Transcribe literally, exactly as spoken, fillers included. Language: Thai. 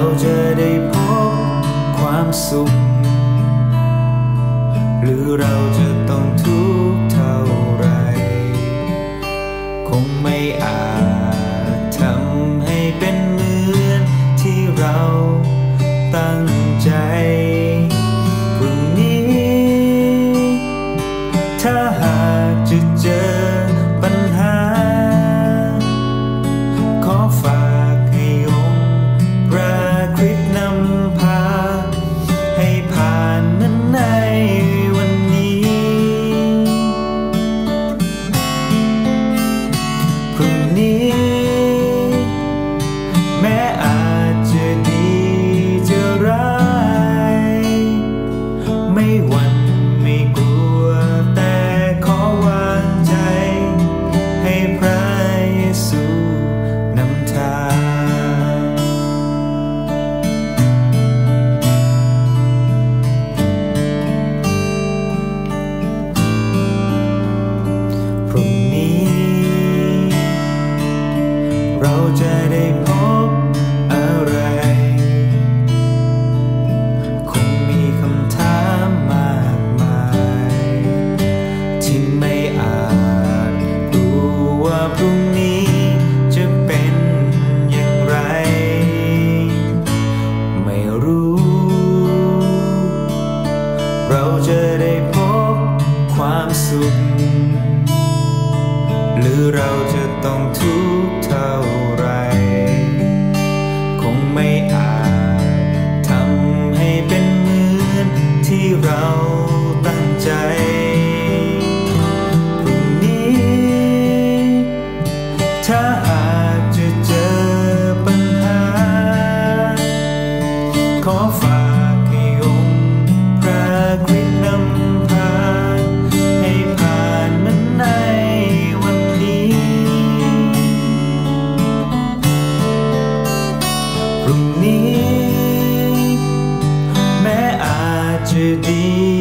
จะได้พบความสุขหรือเราจะต้องทุกข์เท่าไรคงไม่อาจทำให้เป็นเหมือนที่เราตั้งใจพรุ่งนี้ถ้าหากจะเจอปัญหาขอฝากให้องค์พระคริสต์นำพาให้ผ่านมันในวันนี้พรุ่งนี้แม้อาจจะดีจะร้ายไม่หวั่นไม่กลัวแต่ขอวางใจให้พระเยซูนำทางพรุ่งนี้เราจะได้พบอะไรคงมีคำถามมากมายที่ไม่อาจรู้ว่าพรุ่งนี้จะเป็นอย่างไรไม่รู้เราจะได้พบความสุขหรือเราจะต้องทุกข์เท่าไรคงไม่อาจทำให้เป็นเหมือนที่เราตั้งใจพรุ่งนี้ถ้าหากจะเจอปัญหาขอฝากให้องค์พระคริสต์นำพาให้ผ่านมันในวันนี้พรุ่งนี้แม้อาจจะดี